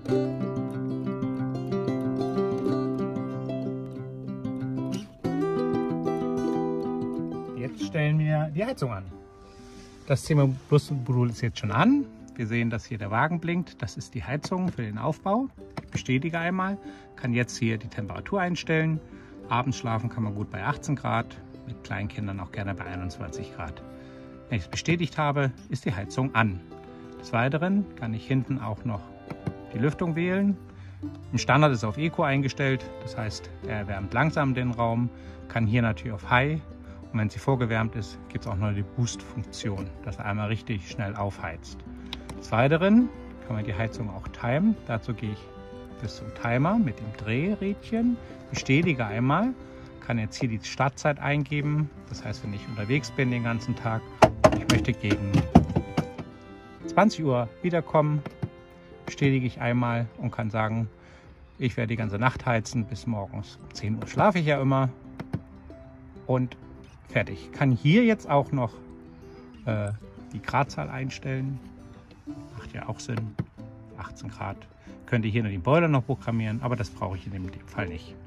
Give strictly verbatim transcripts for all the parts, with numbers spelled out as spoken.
Jetzt stellen wir die Heizung an. Das C M Plus-Modul ist jetzt schon an. Wir sehen, dass hier der Wagen blinkt. Das ist die Heizung für den Aufbau. Ich bestätige einmal, kann jetzt hier die Temperatur einstellen. Abends schlafen kann man gut bei achtzehn Grad, mit Kleinkindern auch gerne bei einundzwanzig Grad. Wenn ich es bestätigt habe, ist die Heizung an. Des Weiteren kann ich hinten auch noch die Lüftung wählen. Im Standard ist auf Eco eingestellt, das heißt, er erwärmt langsam den Raum, kann hier natürlich auf High. Und wenn sie vorgewärmt ist, gibt es auch noch die Boost-Funktion, dass er einmal richtig schnell aufheizt. Des Weiteren kann man die Heizung auch timen. Dazu gehe ich bis zum Timer mit dem Drehrädchen, bestätige einmal, kann jetzt hier die Startzeit eingeben. Das heißt, wenn ich unterwegs bin den ganzen Tag, ich möchte gegen zwanzig Uhr wiederkommen, bestätige ich einmal und kann sagen, ich werde die ganze Nacht heizen, bis morgens um zehn Uhr schlafe ich ja immer und fertig. Kann hier jetzt auch noch äh, die Gradzahl einstellen, macht ja auch Sinn, achtzehn Grad. Könnte hier nur den Boiler noch programmieren, aber das brauche ich in dem Fall nicht.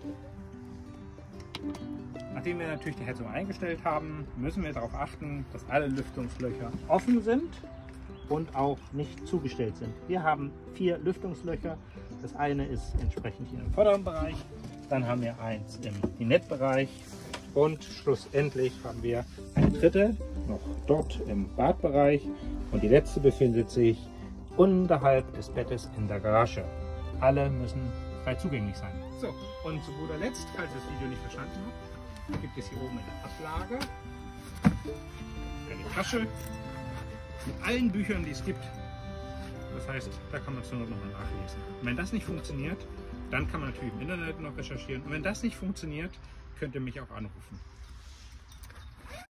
Nachdem wir natürlich die Heizung eingestellt haben, müssen wir darauf achten, dass alle Lüftungslöcher offen sind und auch nicht zugestellt sind. Wir haben vier Lüftungslöcher. Das eine ist entsprechend hier im vorderen Bereich, dann haben wir eins im Dinette-Bereich und schlussendlich haben wir ein dritte noch dort im Badbereich und die letzte befindet sich unterhalb des Bettes in der Garage. Alle müssen frei zugänglich sein. So, und zu guter Letzt, falls ihr das Video nicht verstanden habt, gibt es hier oben in der Ablage eine Tasche mit allen Büchern, die es gibt. Das heißt, da kann man es nur noch mal nachlesen. Und wenn das nicht funktioniert, dann kann man natürlich im Internet noch recherchieren. Und wenn das nicht funktioniert, könnt ihr mich auch anrufen.